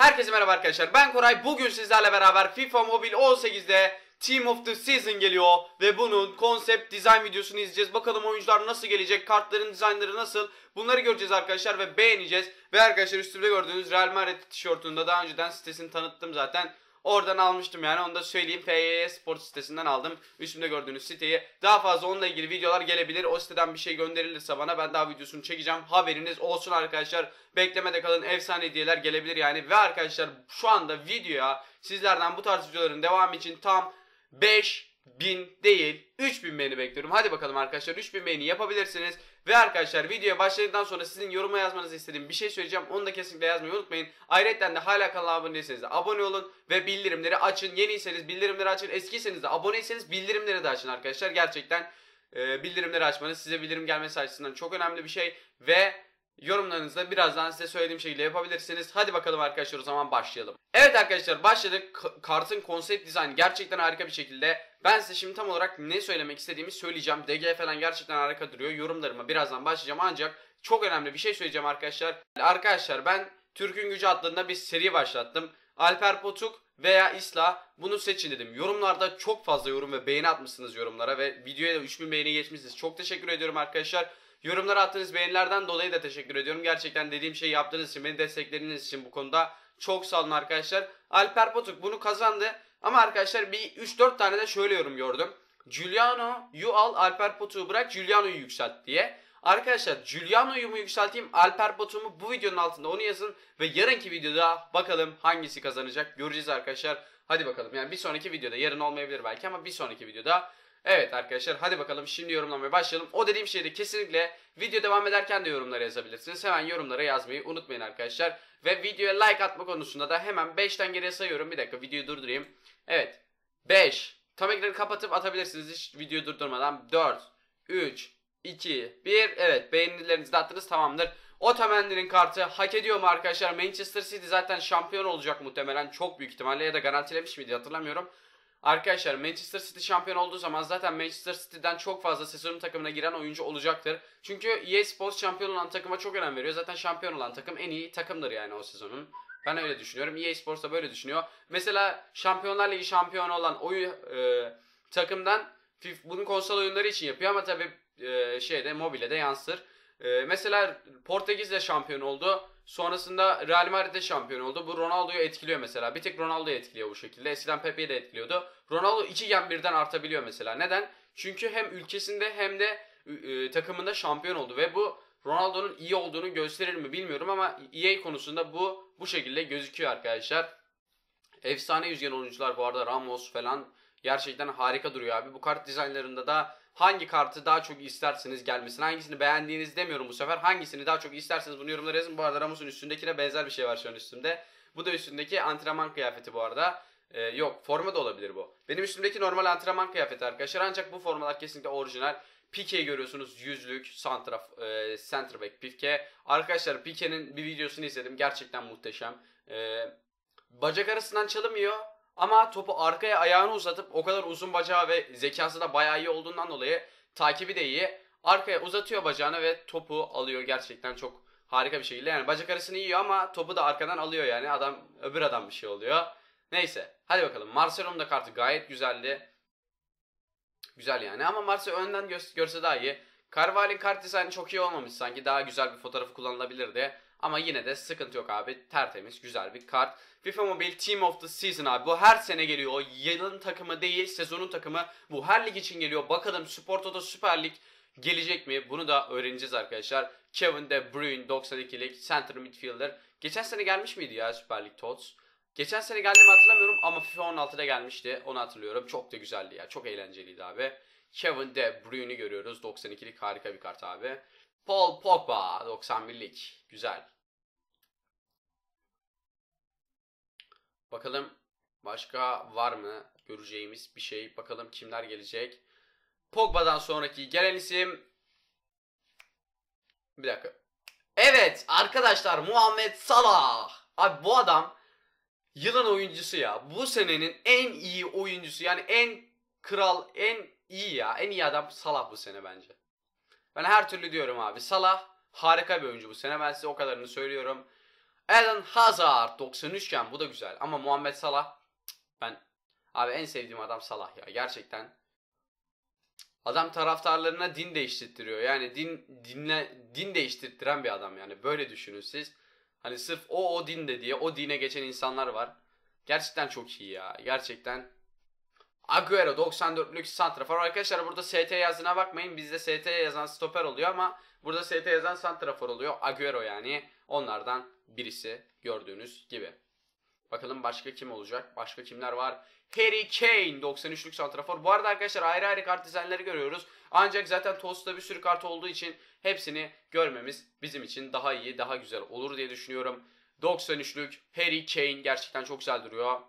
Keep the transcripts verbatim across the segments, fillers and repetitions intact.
Herkese merhaba arkadaşlar, ben Koray. Bugün sizlerle beraber FIFA Mobile on sekizde Team of the Season geliyor ve bunun konsept design videosunu izleyeceğiz. Bakalım oyuncular nasıl gelecek, kartların dizaynları nasıl, bunları göreceğiz arkadaşlar ve beğeneceğiz. Ve arkadaşlar üstümde gördüğünüz Real Madrid tişörtünde daha önceden sitesini tanıttım zaten. Oradan almıştım, yani onu da söyleyeyim. F Y S Sport sitesinden aldım üstümde gördüğünüz siteyi. Daha fazla onunla ilgili videolar gelebilir. O siteden bir şey gönderilirse bana, ben daha videosunu çekeceğim. Haberiniz olsun arkadaşlar. Beklemede kalın, efsane hediyeler gelebilir yani. Ve arkadaşlar şu anda videoya sizlerden bu tarz videoların devamı için tam beş bin değil üç bin beğeni bekliyorum. Hadi bakalım arkadaşlar, üç bin beğeni yapabilirsiniz. Ve arkadaşlar videoya başladıktan sonra sizin yoruma yazmanızı istediğim bir şey söyleyeceğim. Onu da kesinlikle yazmayı unutmayın. Ayrıca de hala kanala abone değilseniz de abone olun ve bildirimleri açın. Yeniyseniz bildirimleri açın. Eskiyseniz de aboneyseniz bildirimleri de açın arkadaşlar. Gerçekten e, bildirimleri açmanız size bildirim gelmesi açısından çok önemli bir şey. Ve yorumlarınızı da birazdan size söylediğim şekilde yapabilirsiniz. Hadi bakalım arkadaşlar, o zaman başlayalım. Evet arkadaşlar, başladık. K kartın konsept dizaynı gerçekten harika bir şekilde. Ben size şimdi tam olarak ne söylemek istediğimi söyleyeceğim. D G falan gerçekten harika duruyor. Yorumlarıma birazdan başlayacağım, ancak çok önemli bir şey söyleyeceğim arkadaşlar. Arkadaşlar ben Türk'ün Gücü adında bir seri başlattım. Alper Potuk veya Isla, bunu seçin dedim. Yorumlarda çok fazla yorum ve beğeni atmışsınız yorumlara ve videoya da üç bin beğeni geçmişsiniz. Çok teşekkür ediyorum arkadaşlar. Yorumlara attığınız beğenilerden dolayı da teşekkür ediyorum. Gerçekten dediğim şeyi yaptığınız için, beni desteklediğiniz için bu konuda çok sağ olun arkadaşlar. Alper Potuk bunu kazandı. Ama arkadaşlar bir üç dört tane de şöyle yorum gördüm. Giuliano'yu al, Alper Potuk'u bırak, Giuliano'yu yükselt diye. Arkadaşlar Giuliano'yu mu yükselteyim, Alper Potuk'u mu? Bu videonun altında onu yazın ve yarınki videoda bakalım hangisi kazanacak göreceğiz arkadaşlar. Hadi bakalım, yani bir sonraki videoda, yarın olmayabilir belki ama bir sonraki videoda. Evet arkadaşlar, hadi bakalım şimdi yorumlamaya başlayalım. O dediğim şeyde kesinlikle video devam ederken de yorumlara yazabilirsiniz. Hemen yorumlara yazmayı unutmayın arkadaşlar. Ve videoya like atma konusunda da hemen beşten geriye sayıyorum. Bir dakika, videoyu durdurayım. Evet, beş. Tam ekranı kapatıp atabilirsiniz hiç video durdurmadan. dört, üç, iki, bir. Evet, beğenilerinizi de attınız, tamamdır. Otamendi'nin kartı hak ediyor mu arkadaşlar? Manchester City zaten şampiyon olacak muhtemelen, çok büyük ihtimalle, ya da garantilemiş miydi hatırlamıyorum. Arkadaşlar Manchester City şampiyon olduğu zaman zaten Manchester City'den çok fazla sezonun takımına giren oyuncu olacaktır. Çünkü E A Sports şampiyon olan takıma çok önem veriyor. Zaten şampiyon olan takım en iyi takımdır yani o sezonun. Ben öyle düşünüyorum. E A Sports da böyle düşünüyor. Mesela Şampiyonlar Ligi şampiyonu olan oyun e, takımdan bunun konsol oyunları için yapıyor ama tabi e, şeyde, mobile de yansır. E, mesela Portekiz'de şampiyon oldu. Sonrasında Real Madrid'de şampiyon oldu. Bu Ronaldo'yu etkiliyor mesela. Bir tek Ronaldo'yu etkiliyor bu şekilde. Eskiden Pepe'yi de etkiliyordu. Ronaldo iki gen birden artabiliyor mesela. Neden? Çünkü hem ülkesinde hem de e, takımında şampiyon oldu ve bu Ronaldo'nun iyi olduğunu gösterir mi bilmiyorum ama E A konusunda bu bu şekilde gözüküyor arkadaşlar. Efsane yüzgen oyuncular bu arada, Ramos falan gerçekten harika duruyor abi. Bu kart dizaynlarında da hangi kartı daha çok isterseniz gelmesini, hangisini beğendiğiniz demiyorum bu sefer, hangisini daha çok isterseniz bunu yorumlara yazın. Bu arada Ramos'un üstündekine benzer bir şey var şu an üstümde. Bu da üstündeki antrenman kıyafeti bu arada. Ee, yok, forma da olabilir bu. Benim üstümdeki normal antrenman kıyafeti arkadaşlar, ancak bu formalar kesinlikle orijinal. Pique'yi görüyorsunuz, yüzlük, santraf, e, center back Pique. Arkadaşlar Pique'nin bir videosunu izledim, gerçekten muhteşem. E, bacak arasından çalımıyor. Ama topu arkaya ayağını uzatıp, o kadar uzun bacağı ve zekası da bayağı iyi olduğundan dolayı takibi de iyi. Arkaya uzatıyor bacağını ve topu alıyor, gerçekten çok harika bir şekilde. Yani bacak arasını yiyor ama topu da arkadan alıyor, yani adam öbür adam bir şey oluyor. Neyse, hadi bakalım. Marcelo'nun da kartı gayet güzeldi. Güzel yani, ama Marcelo önden gö görse daha iyi. Carvalho'nun kart dizaynı çok iyi olmamış sanki, daha güzel bir fotoğrafı kullanılabilirdi. Ama yine de sıkıntı yok abi, tertemiz güzel bir kart. FIFA Mobile Team of the Season abi, bu her sene geliyor. O yılın takımı değil, sezonun takımı. Bu her lig için geliyor. Bakalım Spor Toto Süper Lig gelecek mi? Bunu da öğreneceğiz arkadaşlar. Kevin De Bruyne doksan ikilik center midfielder. Geçen sene gelmiş miydi ya Süper Lig Tots? Geçen sene geldi mi hatırlamıyorum ama FIFA on altıda gelmişti. Onu hatırlıyorum. Çok da güzeldi ya. Çok eğlenceliydi abi. Kevin De Bruyne'i görüyoruz. doksan ikilik harika bir kart abi. Paul Pogba doksan birlik. Güzel. Bakalım başka var mı göreceğimiz bir şey. Bakalım kimler gelecek. Pogba'dan sonraki gelen isim. Bir dakika. Evet arkadaşlar, Muhammed Salah. Abi bu adam yılın oyuncusu ya. Bu senenin en iyi oyuncusu. Yani en kral, en iyi ya. En iyi adam Salah bu sene bence. Ben her türlü diyorum abi. Salah harika bir oyuncu bu sene. Ben size o kadarını söylüyorum. Eden Hazard doksan üç iken bu da güzel ama Muhammed Salah ben abi en sevdiğim adam Salah ya gerçekten. Adam taraftarlarına din değiştirtiyor. Yani din dinle din değiştirtiren bir adam yani. Böyle düşünün siz. Hani sırf o o dinde diye o dine geçen insanlar var. Gerçekten çok iyi ya. Gerçekten. Agüero doksan dörtlük santrafor. Arkadaşlar burada S T yazdığına bakmayın. Bizde S T yazan stoper oluyor ama burada S T yazan santrafor oluyor. Agüero yani. Onlardan birisi gördüğünüz gibi. Bakalım başka kim olacak? Başka kimler var? Harry Kane doksan üçlük santrafor. Bu arada arkadaşlar ayrı ayrı kart dizaynları görüyoruz. Ancak zaten Tos'ta bir sürü kart olduğu için hepsini görmemiz bizim için daha iyi, daha güzel olur diye düşünüyorum. doksan üçlük Harry Kane gerçekten çok güzel duruyor.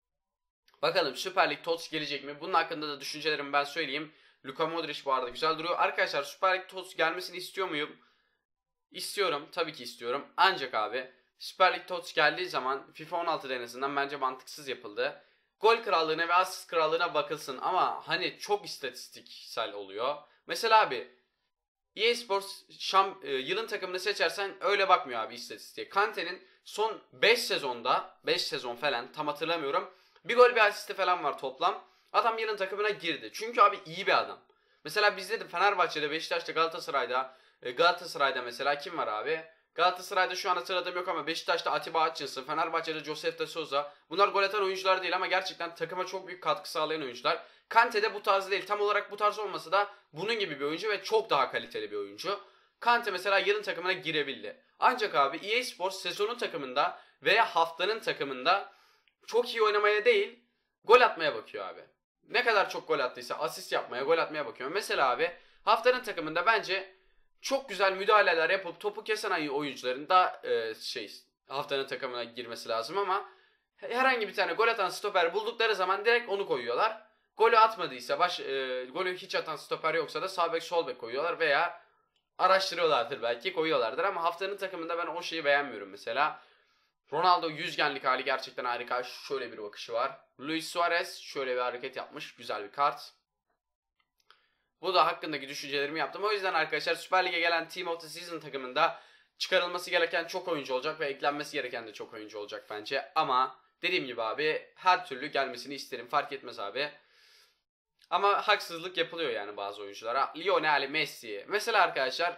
Bakalım Süper Lig Tots gelecek mi? Bunun hakkında da düşüncelerimi ben söyleyeyim. Luka Modric bu arada güzel duruyor. Arkadaşlar Süper Lig Tots gelmesini istiyor muyum? İstiyorum. Tabii ki istiyorum. Ancak abi Süper Lig Tots geldiği zaman FIFA on altı denesinden bence mantıksız yapıldı. Gol krallığına ve asist krallığına bakılsın ama hani çok istatistiksel oluyor. Mesela abi E A Sports şam, e, yılın takımını seçersen öyle bakmıyor abi istatistiğe. Kante'nin son beş sezonda beş sezon falan tam hatırlamıyorum. Bir gol bir asisti falan var toplam. Adam yılın takımına girdi. Çünkü abi iyi bir adam. Mesela bizde de Fenerbahçe'de, Beşiktaş'ta, Galatasaray'da e, Galatasaray'da mesela kim var abi? Galatasaray'da şu an hatırladığım yok ama Beşiktaş'ta Atiba Hutchinson, Fenerbahçe'de Josef de Souza. Bunlar gol atan oyuncular değil ama gerçekten takıma çok büyük katkı sağlayan oyuncular. Kante de bu tarz değil. Tam olarak bu tarz olmasa da bunun gibi bir oyuncu ve çok daha kaliteli bir oyuncu. Kante mesela yılın takımına girebildi. Ancak abi E A Sports sezonun takımında veya haftanın takımında çok iyi oynamaya değil, gol atmaya bakıyor abi. Ne kadar çok gol attıysa asist yapmaya, gol atmaya bakıyor. Mesela abi haftanın takımında bence çok güzel müdahaleler yapıp topu kesen oyuncuların da e, şey haftanın takımına girmesi lazım ama herhangi bir tane gol atan stoper buldukları zaman direkt onu koyuyorlar. Golü atmadıysa, baş, e, golü hiç atan stoper yoksa da sağ bek sol bek koyuyorlar veya araştırıyorlardır belki koyuyorlardır ama haftanın takımında ben o şeyi beğenmiyorum mesela. Ronaldo yüzgenlik hali gerçekten harika. Şöyle bir bakışı var. Luis Suarez şöyle bir hareket yapmış. Güzel bir kart. Bu da hakkındaki düşüncelerimi yaptım. O yüzden arkadaşlar Süper Lig'e gelen Team of the Season takımında çıkarılması gereken çok oyuncu olacak ve eklenmesi gereken de çok oyuncu olacak bence. Ama dediğim gibi abi her türlü gelmesini isterim. Fark etmez abi. Ama haksızlık yapılıyor yani bazı oyunculara. Lionel Messi. Mesela arkadaşlar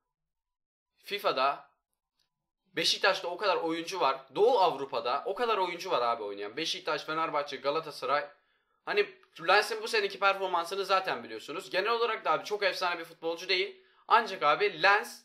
FIFA'da Beşiktaş'ta o kadar oyuncu var. Doğu Avrupa'da o kadar oyuncu var abi oynayan. Beşiktaş, Fenerbahçe, Galatasaray. Hani Lens'in bu seneki performansını zaten biliyorsunuz. Genel olarak da abi çok efsane bir futbolcu değil. Ancak abi Lens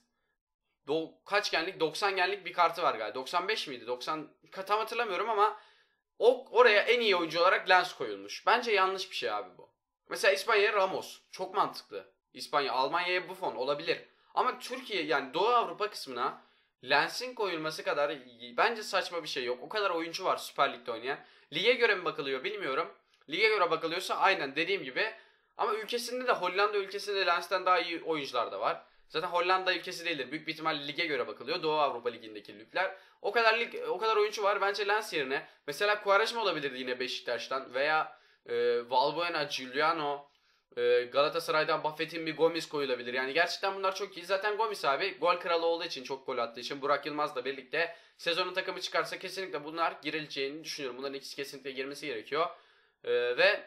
kaç genlik? doksan genlik bir kartı var galiba. doksan beş miydi? doksan tam hatırlamıyorum ama o oraya en iyi oyuncu olarak Lens koyulmuş. Bence yanlış bir şey abi bu. Mesela İspanya'ya Ramos. Çok mantıklı. İspanya, Almanya'ya Buffon olabilir. Ama Türkiye yani Doğu Avrupa kısmına Lens'in koyulması kadar bence saçma bir şey yok. O kadar oyuncu var Süper Lig'de oynayan. Lige göre mi bakılıyor bilmiyorum. Lige göre bakılıyorsa aynen dediğim gibi. Ama ülkesinde de Hollanda ülkesinde Lens'ten daha iyi oyuncular da var. Zaten Hollanda ülkesi değildir. Büyük bir ihtimalle lige göre bakılıyor. Doğu Avrupa Ligi'ndeki ligler. O kadar lig, o kadar oyuncu var. Bence Lens yerine mesela Quaresma olabilirdi yine Beşiktaş'tan veya e, Valbuena, Giuliano, e, Galatasaray'dan Buffett'in bir Gomis koyulabilir. Yani gerçekten bunlar çok iyi. Zaten Gomis abi gol kralı olduğu için, çok gol attığı için Burak Yılmaz'la birlikte sezonun takımı çıkarsa kesinlikle bunlar girileceğini düşünüyorum. Bunların ikisi kesinlikle girmesi gerekiyor. E, ve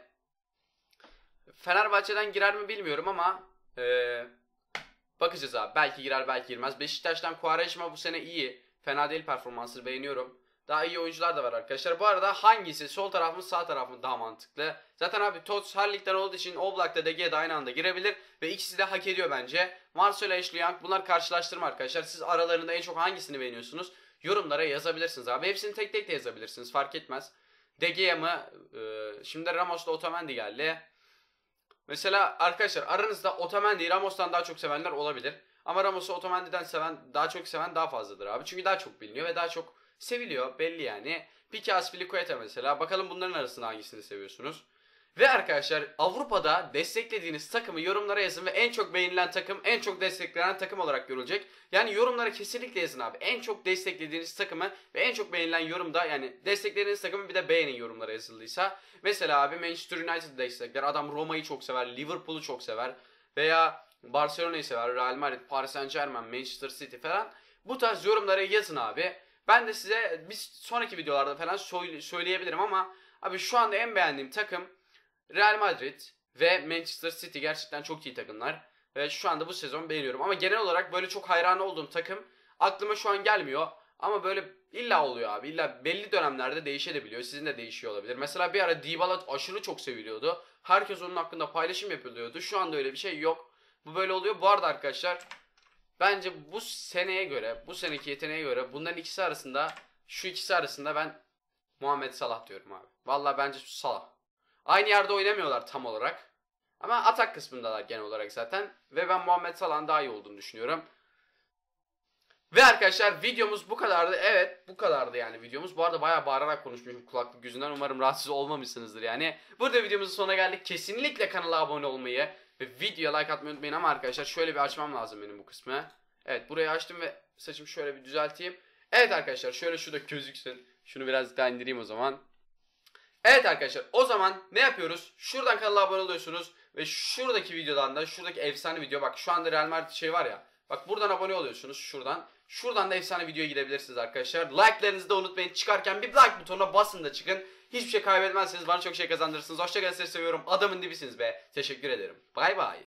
Fenerbahçe'den girer mi bilmiyorum ama e, bakacağız abi. Belki girer belki girmez. Beşiktaş'tan Quaresma bu sene iyi. Fena değil, performansını beğeniyorum. Daha iyi oyuncular da var arkadaşlar. Bu arada hangisi sol taraf mı sağ taraf mı daha mantıklı? Zaten abi Tots her ligden olduğu için Oblak'ta D G de aynı anda girebilir. Ve ikisi de hak ediyor bence. Marcelo, Ashley Young, bunlar karşılaştırma arkadaşlar. Siz aralarında en çok hangisini beğeniyorsunuz? Yorumlara yazabilirsiniz abi. Hepsini tek tek de yazabilirsiniz, fark etmez. De Gea mı? Ee, şimdi Ramos'la Otamendi geldi. Mesela arkadaşlar aranızda Otamendi'yi Ramos'tan daha çok sevenler olabilir. Ama Ramos'u Otamendi'den seven, daha çok seven daha fazladır abi. Çünkü daha çok biliniyor ve daha çok seviliyor, belli yani. Pique, Azpilicueta mesela. Bakalım bunların arasında hangisini seviyorsunuz? Ve arkadaşlar Avrupa'da desteklediğiniz takımı yorumlara yazın ve en çok beğenilen takım en çok desteklenen takım olarak görülecek. Yani yorumlara kesinlikle yazın abi. En çok desteklediğiniz takımı ve en çok beğenilen yorumda, yani desteklediğiniz takımı bir de beğenin yorumlara yazıldıysa. Mesela abi Manchester United destekler. Adam Roma'yı çok sever, Liverpool'u çok sever veya Barcelona'yı sever, Real Madrid, Paris Saint Germain, Manchester City falan. Bu tarz yorumlara yazın abi. Ben de size bir sonraki videolarda falan söyleyebilirim ama abi şu anda en beğendiğim takım Real Madrid ve Manchester City. Gerçekten çok iyi takımlar ve şu anda bu sezon beğeniyorum ama genel olarak böyle çok hayran olduğum takım aklıma şu an gelmiyor. Ama böyle illa oluyor abi. İlla belli dönemlerde değişebiliyor. Sizin de değişiyor olabilir. Mesela bir ara Dybala aşırı çok seviliyordu. Herkes onun hakkında paylaşım yapıyordu. Şu anda öyle bir şey yok. Bu böyle oluyor. Bu arada arkadaşlar bence bu seneye göre, bu seneki yeteneğe göre bunların ikisi arasında, şu ikisi arasında ben Muhammed Salah diyorum abi. Vallahi bence Salah. Aynı yerde oynamıyorlar tam olarak. Ama atak kısmındalar genel olarak zaten. Ve ben Muhammed Salah'ın daha iyi olduğunu düşünüyorum. Ve arkadaşlar videomuz bu kadardı. Evet bu kadardı yani videomuz. Bu arada bayağı bağırarak konuşmuşum kulaklık yüzünden. Umarım rahatsız olmamışsınızdır yani. Burada videomuzun sonuna geldik. Kesinlikle kanala abone olmayı ve videoya like atmayı unutmayın. Ama arkadaşlar şöyle bir açmam lazım benim bu kısmı. Evet burayı açtım ve saçımı şöyle bir düzelteyim. Evet arkadaşlar şöyle şurada gözüksün. Şunu biraz daha indireyim o zaman. Evet arkadaşlar o zaman ne yapıyoruz? Şuradan kanala abone oluyorsunuz. Ve şuradaki videodan da şuradaki efsane video bak şu anda Real Madrid şey var ya. Bak buradan abone oluyorsunuz şuradan. Şuradan da efsane videoya gidebilirsiniz arkadaşlar. Like'larınızı da unutmayın. Çıkarken bir like butonuna basın da çıkın. Hiçbir şey kaybetmezseniz bana çok şey kazandırırsınız. Hoşçakalın, sizi seviyorum. Adamın dibisiniz be. Teşekkür ederim. Bay bay.